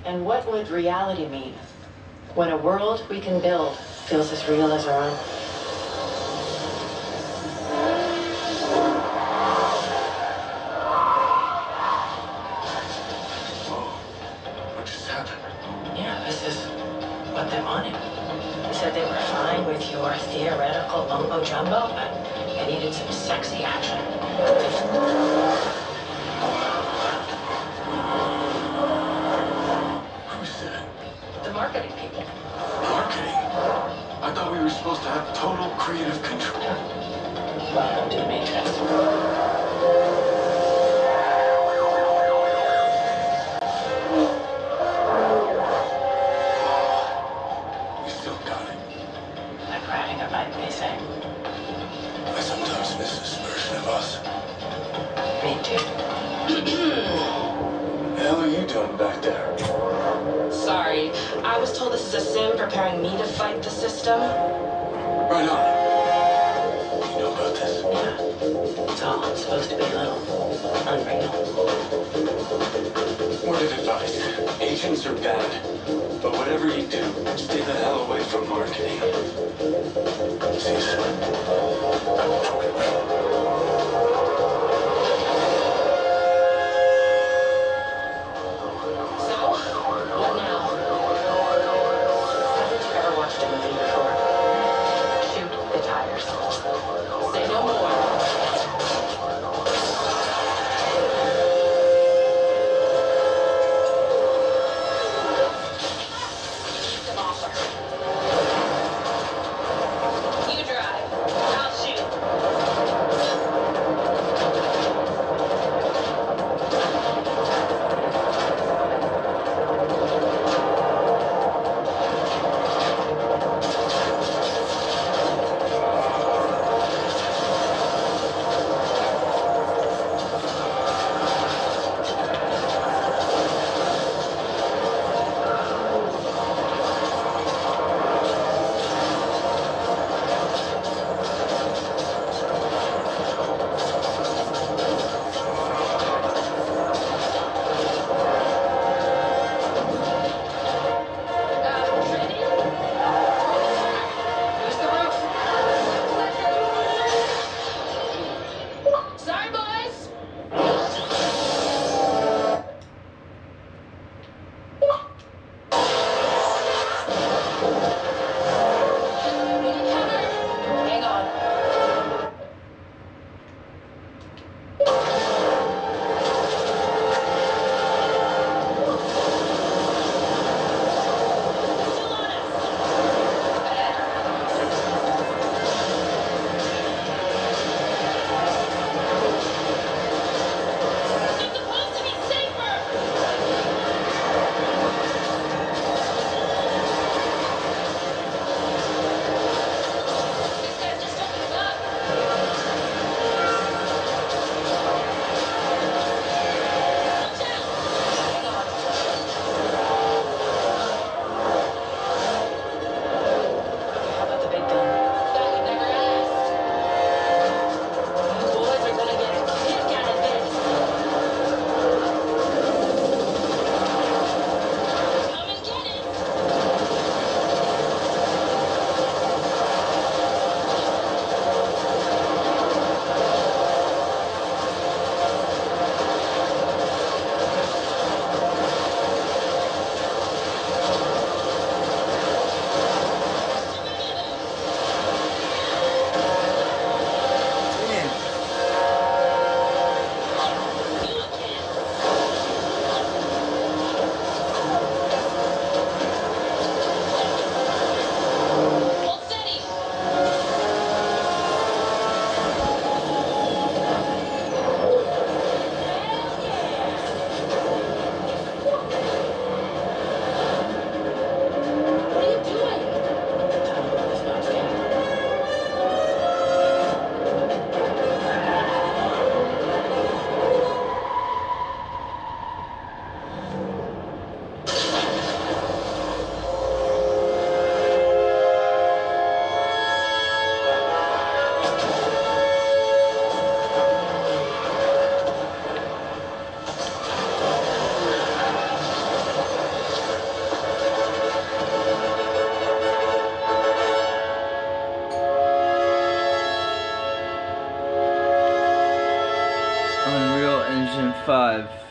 And what would reality mean when a world we can build feels as real as our own? What just happened? Yeah, this is what they wanted. They said they were fine with your theoretical mumbo jumbo, but they needed some sexy action. Who's that? The marketing people. Marketing? I thought we were supposed to have total creative control. Welcome to the Matrix. We still got it. Like riding a bike, they say. I sometimes miss this version of us. Me too. The hell are you doing back there? Sorry, I was told this is a sim preparing me to fight the system. Right on. You know about this? Yeah, it's all supposed to be a little unreal. Word of advice. Agents are bad. But whatever you do, stay the hell away from marketing. See you soon. So, what now? Haven't you ever watched a movie before? Shoot the tires. Say no more. Keep them off her. You drive. I'll shoot. Unreal Engine 5.